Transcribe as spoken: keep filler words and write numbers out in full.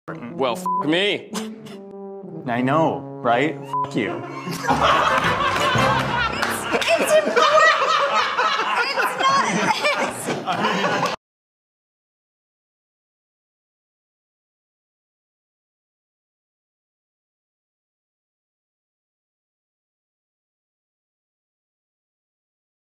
Well, f me. I know, right? F you. It's important! It's not this!